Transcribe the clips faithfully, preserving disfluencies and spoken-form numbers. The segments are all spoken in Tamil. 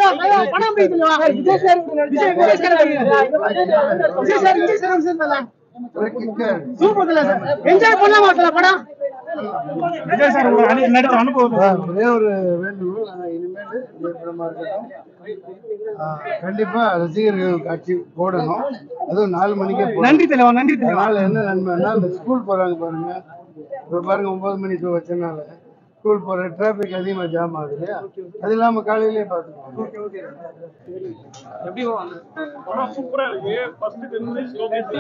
படம் Vijay sir Vijay sir Vijay sir super enjoy பண்ணலாமா சார் படம்? விஜய் சார் நடிச்ச அனுபவம் ஒரே ஒரு வேண்டுகோள், இனிமேல் படமா இருக்கட்டும் கண்டிப்பா ரசிகர்கள் காட்சி போடணும், அதுவும் நாலு மணிக்கே. நன்றி தலைவா, நன்றி தலைவா. என்ன நன்மைன்னா இந்த ஸ்கூல் போறாங்க பாருங்க, இப்போ பாருங்க ஒன்பது மணி ஷோ வச்சனால ஸ்கூல் போற டிராபிக் அதிகமா ஜாம் ஆகுது இல்லையா, அது இல்லாம காலையிலேயே பார்த்துக்கோங்க. சூப்பரா இருக்கு. ஃபர்ஸ்ட் டென் மினிட்ஸ்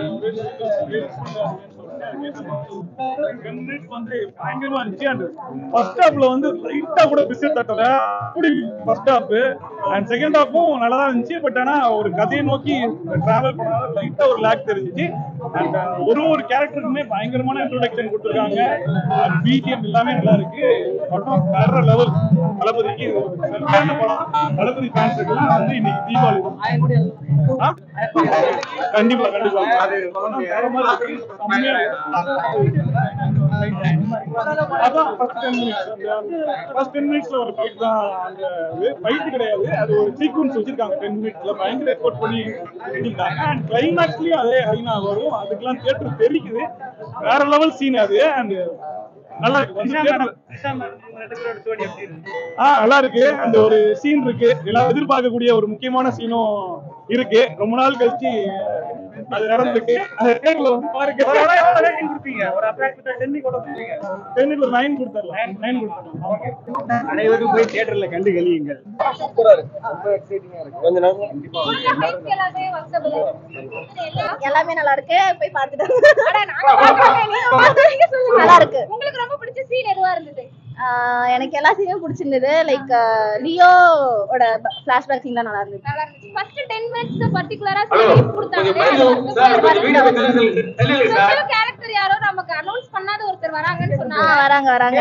வந்து பயங்கரமா இருந்துச்சு. அண்ட் ஃபர்ஸ்ட் ஹாப்ல வந்து லைட்டா கூட பிசில் தட்டல, அப்படி ஃபர்ஸ்ட் ஹாப். அண்ட் செகண்ட் ஹாப்பும் நல்லா தான் இருந்துச்சு. பட் ஆனா ஒரு கதையை நோக்கி டிராவல் பண்ணாத லைட்டா ஒரு லேக் தெரிஞ்சிச்சு. அண்ட் ஒரு ஒரு கேரக்டருக்குமே பயங்கரமான இன்ட்ரோடக்ஷன் கொடுத்துருக்காங்க. பிஜிஎம் எல்லாமே நல்லா இருக்கு. படம் வேற லெவல். தளபதிக்கு சரியான படம். தளபதி ஃபேன்ஸ்க்குலாம் வந்து இன்னைக்கு தீபாவளி கண்டிப்பா கண்டிப்பா அது அதான் first ten minutes first ten மினிட்ஸ்ல ஒரு ஃபைட் தான். அந்த ஃபைட் கிடையாது, அது ஒரு சீக்வன்ஸ் வச்சிருக்காங்க. டென் மினிட்ஸ்ல பயங்கர எஃபோர்ட் பண்ணி செஞ்சிருக்காங்க. அண்ட் கிளைமேக்ஸ்லயும் அதே ஹைனா வரும். அதுக்கெல்லாம் தியேட்டர் தெரிக்குது. வேற லெவல் சீன் அது. அண்ட் நல்லா இருக்கு. ஆஹ் நல்லா இருக்கு. அந்த ஒரு சீன் இருக்கு, எல்லாம் எதிர்பார்க்கக்கூடிய ஒரு முக்கியமான சீனும் இருக்கு. ரொம்ப நாள் கழிச்சு அது நடந்திருக்கு. அனைவரும் போய் தியேட்டர்ல கண்டு கழியுங்கள். எல்லாமே நல்லா இருக்கு, போய் பார்த்துட்டு நல்லா இருக்கு. உங்களுக்கு ரொம்ப பிடிச்ச சீன் எதுவா இருந்தது? எனக்கு எல்லா சீனும் பிடிச்சிருந்தது. லைக் லியோட ஃபிளாஷ்பேக் சீன் தான் நல்லா இருந்துச்சு. நல்லா இருந்துச்சு. ஃபர்ஸ்ட் டென் மினிட்ஸ் பர்టిక్యులரா சீன் கொடுத்தாங்க. கேரக்டர் யாரோ நமக்கு அனௌன்ஸ் பண்ணாத ஒருத்தர் வராங்கன்னு சொன்னாங்க. வராங்க வராங்க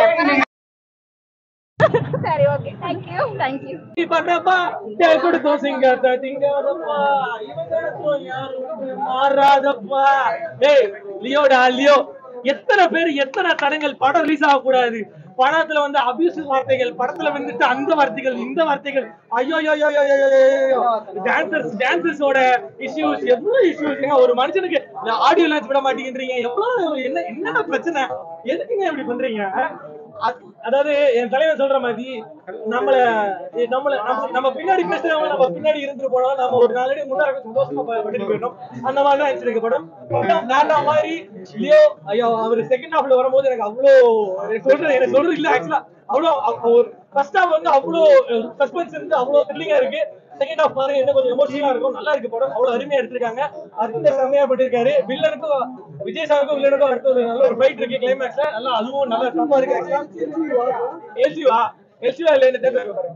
சரி okay, thank you thank you. படப்பா டேய் கொடுத்தோ சிங்கத்த திங்கறப்பா இவங்கடோ யாரும் மாறாதப்பா. டேய் லியோடா லியோ, எத்தனை பேர் எத்தனை தடங்கள் படம் ரிலீஸ் ஆக கூடாது. படத்துல வந்து அபியூசிவ் வார்த்தைகள், படத்துல வந்துட்டு அந்த வார்த்தைகள் இந்த வார்த்தைகள், ஐயோ ஐயோ ஐயோ டான்சர்ஸ் டான்சர்ஸோட இஷ்யூஸ், எவ்வளவு இஷ்யூஸ். ஒரு மனுஷனுக்கு ஆடியோ லான்ச் விட மாட்டேங்கிறீங்க, எவ்வளவு என்ன என்ன பிரச்சனை, எதுக்குங்க இப்படி பண்றீங்க? அதாவது என் தலைவர் சொல்ற மாதிரி நம்மள நம்மள நம்ம பின்னாடி பேசுறவங்க நம்ம பின்னாடி இருந்து போனோம், நம்ம ஒரு நாளடி முன்னாடி சந்தோஷமா பண்ணிட்டு போயிட்டோம். அந்த மாதிரி தான் ஆயிடுச்சு படம். வேற மாதிரி லியோ ஐயோ அவர் செகண்ட் ஹாஃப்ல வரும்போது எனக்கு அவ்வளோ சொல்றது எனக்கு சொல்றது இல்ல. ஆக்சுவலா அவ்வளோ ஒரு ஃபர்ஸ்ட் ஹாஃப் வந்து அவ்வளோ சஸ்பென்ஸ் இருந்து அவ்வளோ த்ரில்லிங்கா இருக்கு. செகண்ட் ஹாஃப் பாருங்க என்ன கொஞ்சம் எமோஷனலா இருக்கும். நல்லா இருக்கு படம், அவ்வளவு அருமையா எடுத்திருக்காங்க. அடுத்த செம்மையா பண்ணிருக்காரு. வில்லனுக்கும் விஜய் சாருக்கும் வில்லனுக்கும் அடுத்த ஒரு நல்ல ஒரு ஃபைட் இருக்கு கிளைமேக்ஸ்ல. நல்லா அதுவும் நல்லா டஃப்பா இருக்கு. எல்சிவா எல்சிவா இல்ல இந்த தேட்டர்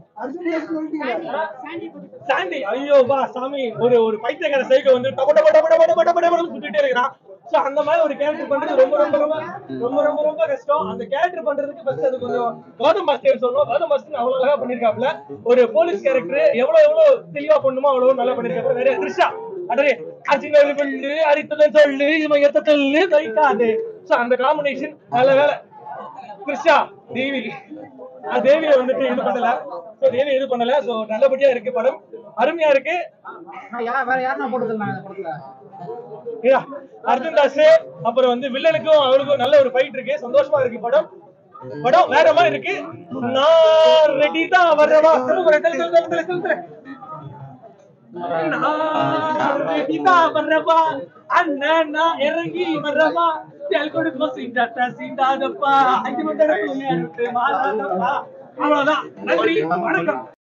சாண்டி. ஐயோ வா சாமி, ஒரு ஒரு பைத்தியக்கார சைக்கோ வந்து டப டப டப டப டப டப டப சுத்திட்டே இருக்கான். சோ அந்த மாதிரி ஒரு கேரக்டர் பண்றது ரொம்ப ரொம்ப ரொம்ப ரொம்ப ரொம்ப ரொம்ப கஷ்டம். அந்த கேரக்டர் பண்றதுக்கு ஃபர்ஸ்ட் அது கொஞ்சம் கௌதம் மாஸ்டர் சொல்லணும். கௌதம் மாஸ்டர் அவ்வளவு அழகா பண்ணிருக்காப்ல. ஒரு போலீஸ் கேரக்டர் எவ்வளவு எவ்வளவு தெளிவா பண்ணுமோ அவ்வளவு நல்லா பண்ணிருக்காரு. நிறைய த்ரிஷா அடரே அஜினல் வெள்ளு அரித்ததன் சொல்லு இவன் எத்தத்தல்லு தைக்காதே. சோ அந்த காம்பினேஷன் நல்ல வேலை. த்ரிஷா தேவி தேவியை வந்துட்டு இது பண்ணல. சோ தேவி இது பண்ணல. சோ நல்லபடியா இருக்கு படம், அருமையா இருக்கு. வேற யாரா போட்டுருந்தாங்க படத்துல? அர்ஜுன் தாஸ் அப்புறம் வந்து வில்லனுக்கும் அவருக்கும் நல்ல ஒரு ஃபைட் இருக்கு. சந்தோஷமா இருக்கு படம். படம் வேற மாதிரி இருக்கு. நான் ரெடி தான் வர்றவா வர்றவா அண்ணா இறங்கி வர்றவா கொடுக்கும் சீண்டாட்டா சீண்டாதப்பா அவ்வளவுதான். நன்றி, வணக்கம்.